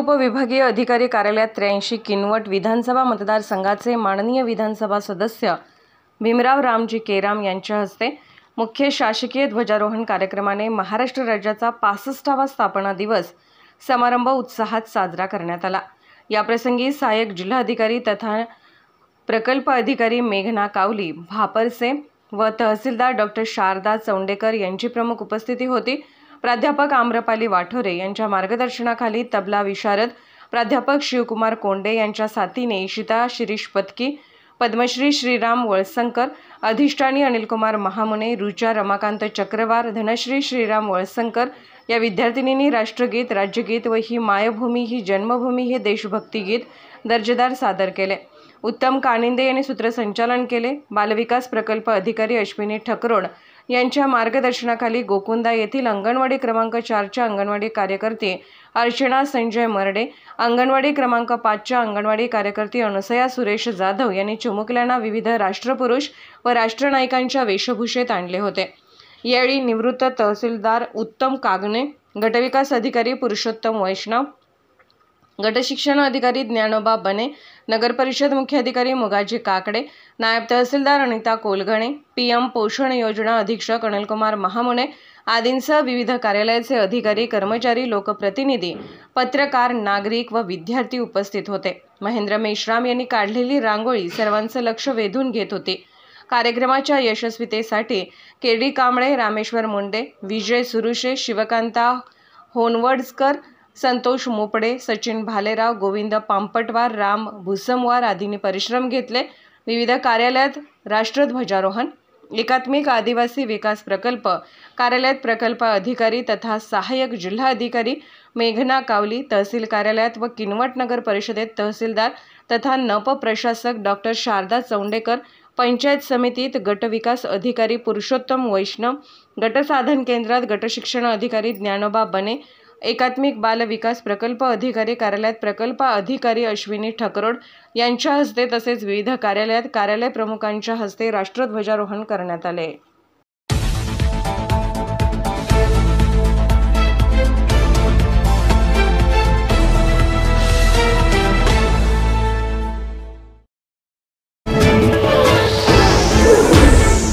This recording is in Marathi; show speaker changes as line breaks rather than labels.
उपविभागीय अधिकारी कार्यालयात 83 किनवट विधानसभा मतदारसंघाचे माननीय विधानसभा सदस्य भीमराव रामजी केराम यांच्या हस्ते मुख्य शासकीय ध्वजारोहण कार्यक्रमाने महाराष्ट्र राज्याचा 65वा स्थापना दिवस समारंभ उत्साहात साजरा करण्यात आला। याप्रसंगी सहाय्यक जिल्हाधिकारी तथा प्रकल्प अधिकारी मेघना कावली भापरसे व तहसीलदार डॉक्टर शारदा चौंडेकर यांची प्रमुख उपस्थिती होती। प्राध्यापक आम्रपाली वाठोरे यांच्या मार्गदर्शनाखाली तबला विशारद प्राध्यापक शिवकुमार कोंडे यांच्या साथीने इशिता शिरीष पत्की, पद्मश्री श्रीराम वळसंकर, अधिष्ठानी अनिलकुमार महामुने, रुचा रमाकांत चक्रवार, धनश्री श्रीराम वळसंकर या विद्यार्थिनींनी राष्ट्रगीत, राज्यगीत व ही मायभूमी ही जन्मभूमी हे देशभक्ती गीत दर्जेदार सादर केले। उत्तम कानिंदे यांनी सूत्रसंचालन केले। बालविकास प्रकल्प अधिकारी अश्विनी ठकरोड यांच्या मार्गदर्शनाखाली गोकुंदा येथील अंगणवाडी क्रमांक 4च्या अंगणवाडी कार्यकर्ते अर्चना संजय मरडे, अंगणवाडी क्रमांक 5च्या अंगणवाडी कार्यकर्ती अनुसया सुरेश जाधव यांनी चिमुकल्यांना विविध राष्ट्रपुरुष व राष्ट्रनायकांच्या वेशभूषेत आणले होते। यावेळी निवृत्त तहसीलदार उत्तम कागणे, गटविकास अधिकारी पुरुषोत्तम वैष्णव, गटशिक्षण अधिकारी ज्ञानोबा बने, नगरपरिषद मुख्याधिकारी मुगाजी काकडे, नायब तहसीलदार अनिता कोलगणे, पीएम पोषण योजना अधीक्षक अनिलकुमार महामुने आदींसह विविध कार्यालयाचे अधिकारी, कर्मचारी, लोकप्रतिनिधी, पत्रकार, नागरिक व विद्यार्थी उपस्थित होते। महेंद्र मेश्राम यांनी काढलेली रांगोळी सर्वांचं लक्ष वेधून घेत होती। कार्यक्रमाच्या यशस्वीतेसाठी केडी कांबळे, रामेश्वर मुंडे, विजय सुरुशे, शिवकांता होनवडकर, संतोष मोपडे, सचिन भालेराव, गोविंद पांपटवार, राम भुसमवार आदींनी परिश्रम घेतले। विविध कार्यालयात राष्ट्रध्वजारोहण, एकात्मिक आदिवासी विकास प्रकल्प कार्यालयात प्रकल्प अधिकारी तथा सहाय्यक जिल्हाधिकारी मेघना कावली, तहसील कार्यालयात व किनवट नगर परिषदेत तहसीलदार तथा नप प्रशासक डॉक्टर शारदा चौंडेकर, पंचायत समितीत गटविकास अधिकारी पुरुषोत्तम वैष्णव, गटसाधन केंद्रात गटशिक्षण अधिकारी ज्ञानोबा बने, एकात्मिक बाल विकास प्रकल्प अधिकारी कार्यालयात प्रकल्प अधिकारी अश्विनी ठकरोड यांच्या हस्ते तसेच विविध कार्यालयात कार्यालय प्रमुखांच्या हस्ते राष्ट्रध्वजारोहण करण्यात आले।